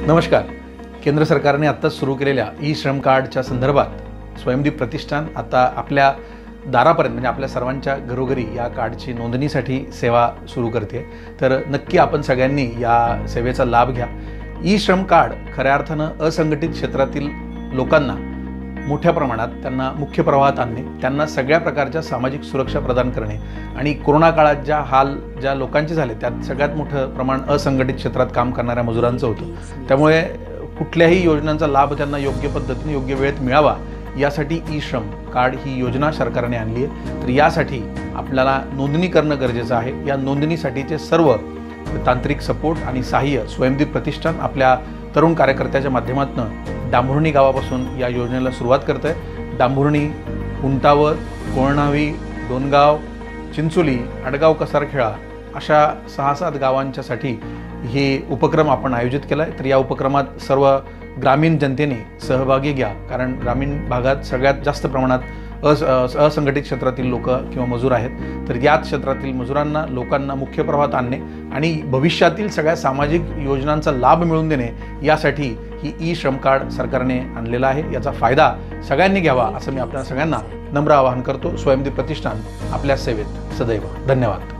नमस्कार. केंद्र सरकारने आत्ताच सुरू केलेल्या ई श्रम कार्डच्या संदर्भात स्वयंदीप प्रतिष्ठान आता आपल्या दारापर्यंत म्हणजे आपल्या सर्वांच्या घरोघरी या कार्डची नोंदणीसाठी सेवा सुरू करते. तर नक्की आपण सगळ्यांनी या सेवेचा लाभ घ्या. ई श्रम कार्ड खऱ्या अर्थानं असंघटित क्षेत्रातील लोकांना मोठ्या प्रमाणात त्यांना मुख्य प्रवाहात आणणे, त्यांना सगळ्या प्रकारच्या सामाजिक सुरक्षा प्रदान करणे आणि कोरोना काळात ज्या लोकांचे झाले त्यात सगळ्यात मोठं प्रमाण असंघटित क्षेत्रात काम करणाऱ्या मजुरांचं होतं. त्यामुळे कुठल्याही योजनांचा लाभ त्यांना योग्य पद्धतीने योग्य वेळेत मिळावा यासाठी ई श्रम कार्ड ही योजना सरकारने आणली आहे. तर यासाठी आपल्याला नोंदणी करणं गरजेचं आहे. या नोंदणीसाठीचे सर्व तांत्रिक सपोर्ट आणि सहाय्य स्वयंदीप प्रतिष्ठान आपल्या तरुण कार्यकर्त्याच्या माध्यमातून डांभुर्णी गावापासून या योजनेला सुरुवात करत आहे. डांभुर्णी, उंटावर, कोळणावी, डोनगाव, चिंचोली, आडगाव, कसारखेळा अशा 6-7 गावांच्यासाठी हे उपक्रम आपण आयोजित केला आहे. तर या उपक्रमात सर्व ग्रामीण जनतेने सहभागी घ्या, कारण ग्रामीण भागात सगळ्यात जास्त प्रमाणात असंघटित क्षेत्रातील लोक किंवा मजूर आहेत. तर याच क्षेत्रातील मजुरांना लोकांना मुख्य प्रवाहात आणणे आणि भविष्यातील सगळ्या सामाजिक योजनांचा लाभ मिळवून देणे यासाठी ही ई श्रम कार्ड सरकारने आणलेला आहे. याचा फायदा सगळ्यांनी घ्यावा असं मी आपल्या सगळ्यांना नम्र आवाहन करतो. स्वयंदीप प्रतिष्ठान आपल्या सेवेत सदैव. धन्यवाद.